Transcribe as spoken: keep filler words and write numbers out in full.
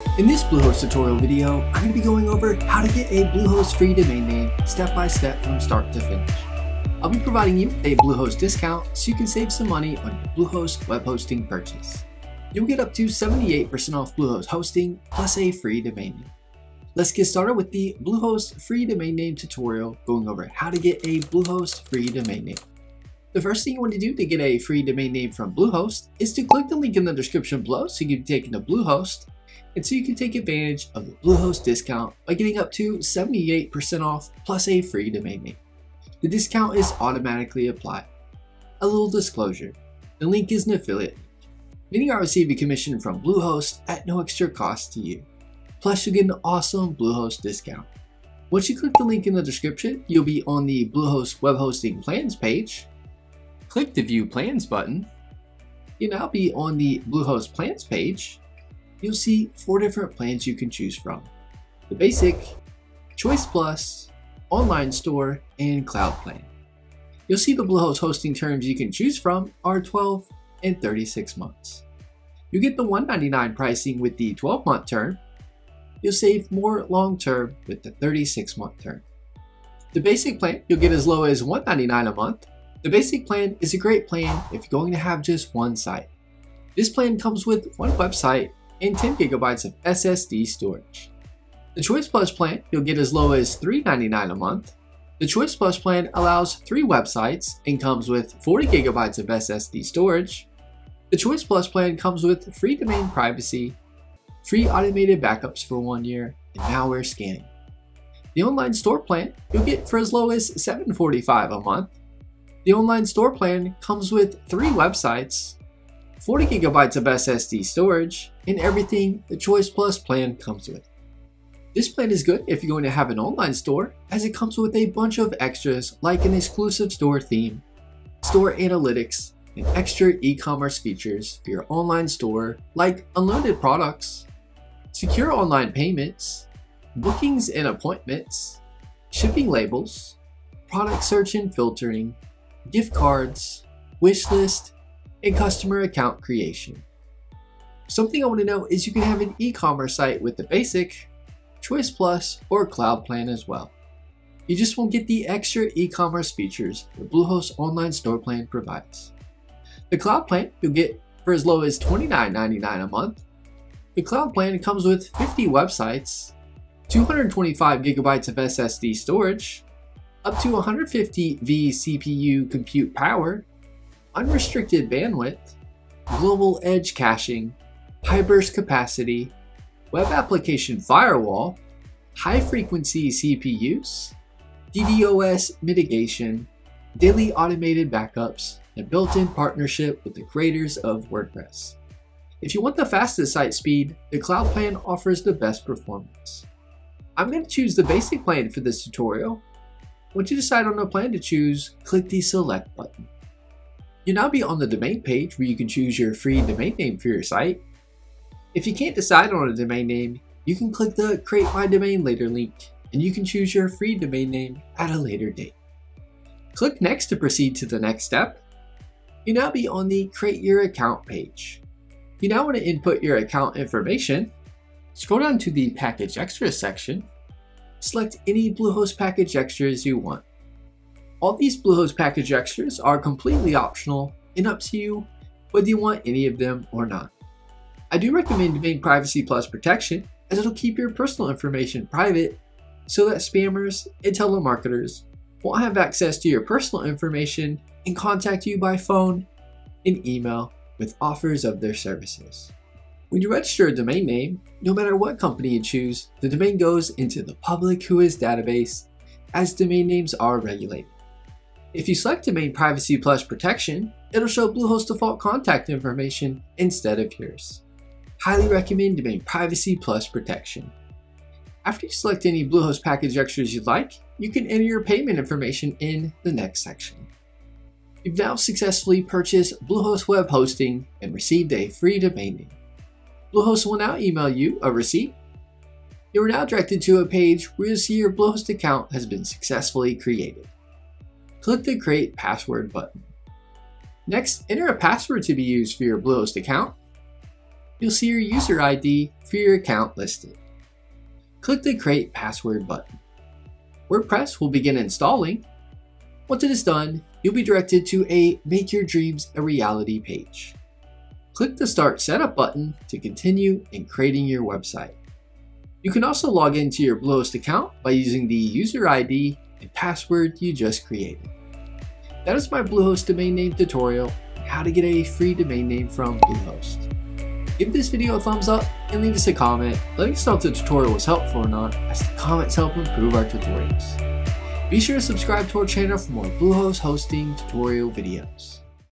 In this Bluehost tutorial video, I'm going to be going over how to get a Bluehost free domain name step by step from start to finish. I'll be providing you a Bluehost discount so you can save some money on your Bluehost web hosting purchase. You'll get up to seventy-eight percent off Bluehost hosting plus a free domain name. Let's get started with the Bluehost free domain name tutorial, going over how to get a Bluehost free domain name. The first thing you want to do to get a free domain name from Bluehost is to click the link in the description below so you can be taken to Bluehost, and so you can take advantage of the Bluehost discount by getting up to seventy-eight percent off plus a free domain name. The discount is automatically applied. A little disclosure, the link is an affiliate link, meaning I receive a commission from Bluehost at no extra cost to you. Plus you'll get an awesome Bluehost discount. Once you click the link in the description, you'll be on the Bluehost web hosting plans page. Click the View Plans button. You'll now be on the Bluehost Plans page. You'll see four different plans you can choose from: the Basic, Choice Plus, Online Store, and Cloud Plan. You'll see the Bluehost hosting terms you can choose from are twelve and thirty-six months. You get the one ninety-nine pricing with the twelve month term. You'll save more long term with the thirty-six month term. The Basic plan you'll get as low as one ninety-nine a month. The Basic plan is a great plan if you're going to have just one site. This plan comes with one website and ten gigabytes of S S D storage. The Choice Plus plan you'll get as low as three ninety-nine a month. The Choice Plus plan allows three websites and comes with forty gigabytes of S S D storage. The Choice Plus plan comes with free domain privacy, free automated backups for one year, and malware scanning. The Online Store plan you'll get for as low as seven forty-five a month. The Online Store plan comes with three websites, forty gigabytes of S S D storage, and everything the Choice Plus plan comes with. This plan is good if you're going to have an online store, as it comes with a bunch of extras like an exclusive store theme, store analytics, and extra e-commerce features for your online store like unlimited products, secure online payments, bookings and appointments, shipping labels, product search and filtering, gift cards, wish list, and customer account creation. Something I want to know is you can have an e-commerce site with the Basic, Choice Plus, or Cloud plan as well. You just won't get the extra e-commerce features the Bluehost Online Store plan provides. The Cloud plan you'll get for as low as twenty-nine ninety-nine a month. The Cloud plan comes with fifty websites, two hundred twenty-five gigabytes of S S D storage, up to one hundred fifty V C P U compute power, unrestricted bandwidth, global edge caching, high burst capacity, web application firewall, high frequency C P Us, DDoS mitigation, daily automated backups, and built-in partnership with the creators of WordPress. If you want the fastest site speed, the Cloud plan offers the best performance. I'm going to choose the Basic plan for this tutorial. Once you decide on a plan to choose, click the Select button. You'll now be on the domain page where you can choose your free domain name for your site. If you can't decide on a domain name, you can click the Create My Domain Later link and you can choose your free domain name at a later date. Click Next to proceed to the next step. You'll now be on the Create Your Account page. You now want to input your account information. Scroll down to the Package Extras section. Select any Bluehost package extras you want. All these Bluehost package extras are completely optional and up to you whether you want any of them or not. I do recommend Domain Privacy Plus Protection, as it'll keep your personal information private so that spammers and telemarketers won't have access to your personal information and contact you by phone and email with offers of their services. When you register a domain name, no matter what company you choose, the domain goes into the public whois database, as domain names are regulated. If you select Domain Privacy Plus Protection, it'll show Bluehost default contact information instead of yours. Highly recommend Domain Privacy Plus Protection. After you select any Bluehost package extras you'd like, you can enter your payment information in the next section. You've now successfully purchased Bluehost web hosting and received a free domain name. Bluehost will now email you a receipt. You are now directed to a page where you'll see your Bluehost account has been successfully created. Click the Create Password button. Next, enter a password to be used for your Bluehost account. you'll see your user I D for your account listed. Click the Create Password button. WordPress will begin installing. Once it is done, you'll be directed to a Make Your Dreams a Reality page. Click the Start Setup button to continue in creating your website. You can also log into your Bluehost account by using the user I D and password you just created. That is my Bluehost domain name tutorial on how to get a free domain name from Bluehost. Give this video a thumbs up and leave us a comment letting us know if the tutorial was helpful or not, as the comments help improve our tutorials. Be sure to subscribe to our channel for more Bluehost hosting tutorial videos.